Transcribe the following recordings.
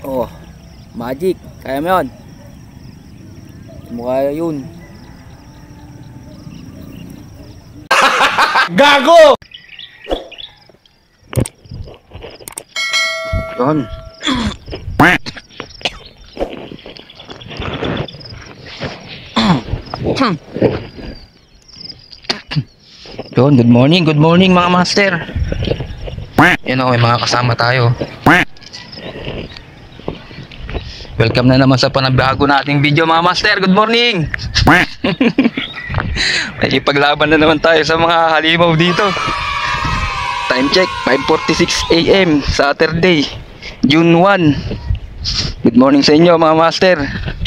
Oh, magic. Kaya mo yun. Mukha yun. Gago! Yun. Yun, good morning mga master. Yan o, may mga kasama tayo. Welcome na naman sa panabago nating video mga master. Good morning. Nakipaglaban na naman tayo sa mga halimaw dito. Time check, 5:46 AM, Saturday, June 1. Good morning sa inyo mga master.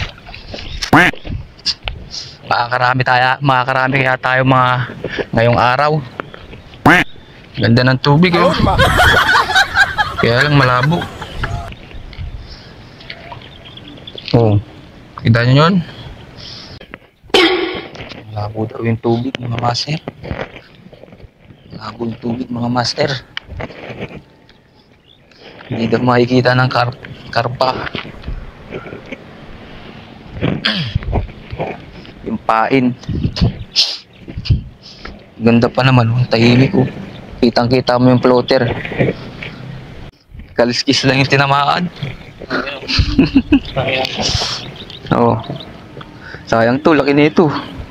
Makakarami kaya tayo mga ngayong araw. Ganda ng tubig eh. Kaya lang malabo. Oh, kita nyo yun? Malabo daw yung tubig mga master. Malabo yung tubig mga master. Hindi daw makikita ng karpa. Yung pain. Ganda pa naman, tahimik oh. Kitang kita mo yung floater. Kaliskis lang yung tinamaan. Oo. Sayang to, laki nito.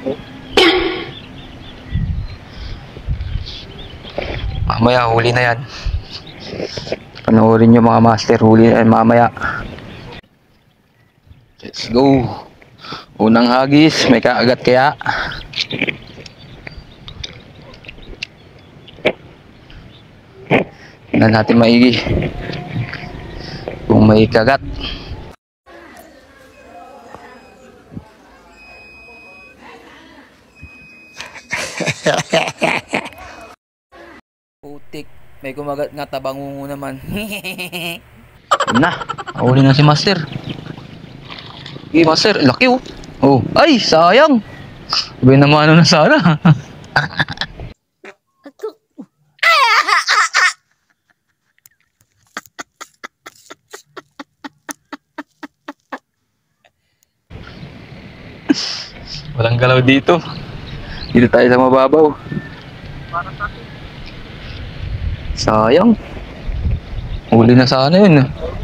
Mamaya huli na yan. Panoorin nyo mga master, huli na yan mamaya. Let's go. Unang hagis, may kaagat kaya. Tingnan natin maigi kung may kagat. Putik, may kumagat nga, tabangungo naman. Na, huli na si master. Okay, master, laki oh. Oh, ay, sayang. Sabi naman ano na sana. Walang galaw dito. Dito tayo sa mababaw. Sayang. Huli na sana yun.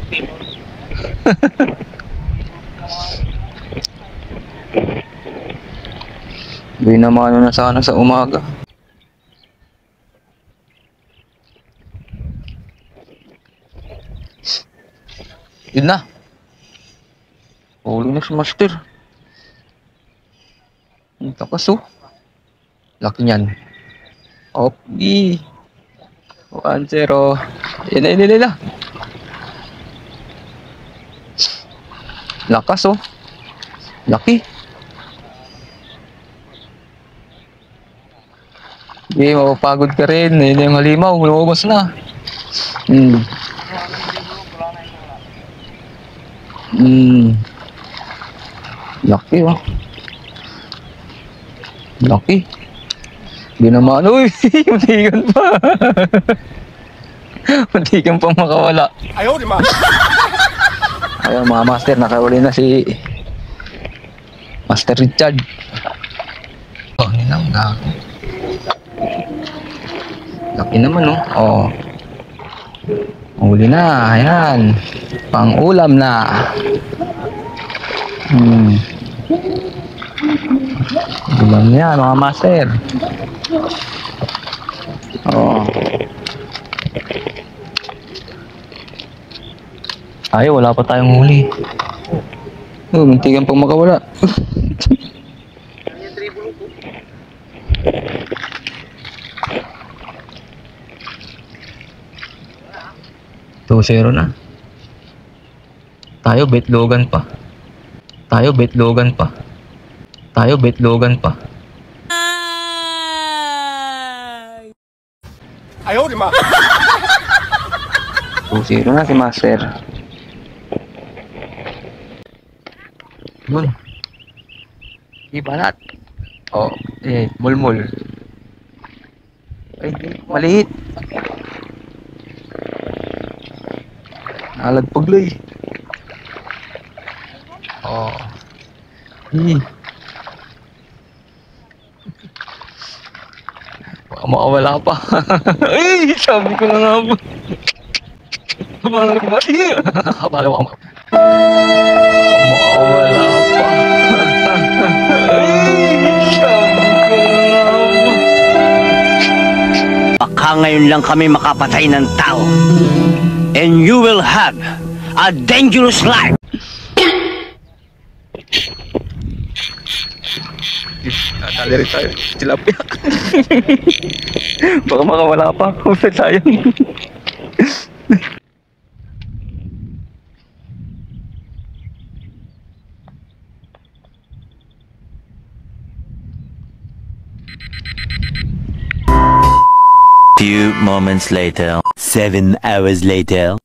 Hindi naman na sana sa umaga. Yun na. Huli na si master. Ang takas oh. Laki niyan. Okay. 1-0. Yan. Lakas oh. Laki. Hindi, mapapagod ka rin. Yun yung halimaw. Lumabas na. Laki oh. Laki. Hindi naman. Uy, muntikan pa. Muntikan pa makawala. Ayaw, di ba? Ayun mga master, nakahuli na si Master Richard. Oh, ninang gago. Laki naman oh. Oh. Huli na, ayan. Pang ulam na. Ulam yan mga master. Oh. Ay, wala pa tayong huli. Oh, muntikan pang makawala. 2-0 na. Tayo betlogan pa. Ayaw, di ba? 2-0 na si master. Yun. Ibalat. Oh, mulmul. Ay, maliit. Nalagpag loy. Oh. Eh. Baka makawala pa. Ay, sabi ko na nga ba. Kapala ko ba? Kapala ko. Makawala pa. Ay, sabi ko na nga ba. Baka ngayon lang kami makapatay ng tao. And you will have a dangerous life. Natali rin tayo. Tilapia. Baka makawala pa ako. Sayang. Few moments later. 7 hours later.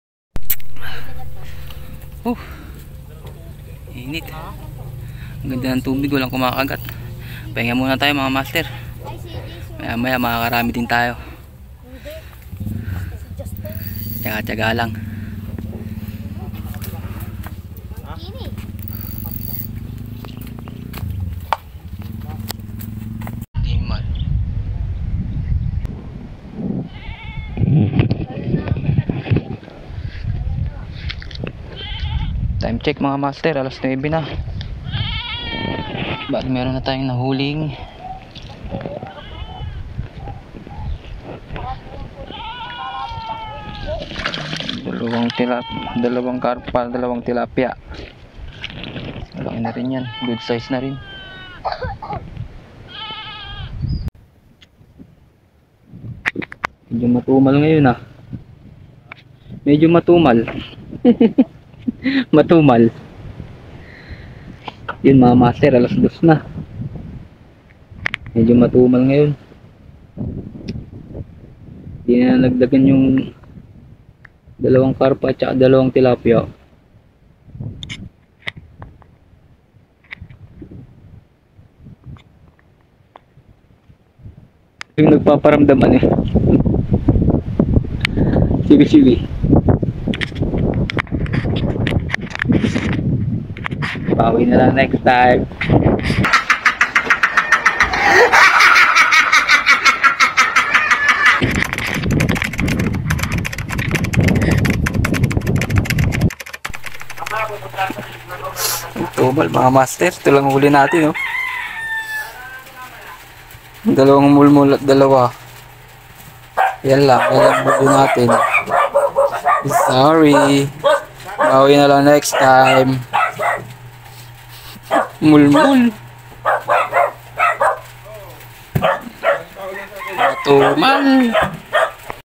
Init. Ang ganda ng tubig, walang kumakagat. Pahinga muna tayo mga master. Maya maya makakarami din tayo. Tsaga-tsaga lang. Timal. Time check mga master, alas 9 na. Bakit meron na tayong nahuling dalawang karpa, dalawang tilapia. Malaki na rin yan, good size na rin. Medyo matumal ngayon ah. Medyo matumal. Matumal. Yun mga master, alas 2 na. Medyo matumal ngayon. Hindi na nagdagan yung dalawang karpa at dalawang tilapia. Yung nagpaparamdaman eh. Sige. Bawi na lang next time. Tumal mga master, ito lang huli natin, no? Dalawang mulmul at dalawa. Yan lang huli natin. Sorry. Bawi na lang next time. Mulmul. Matumal.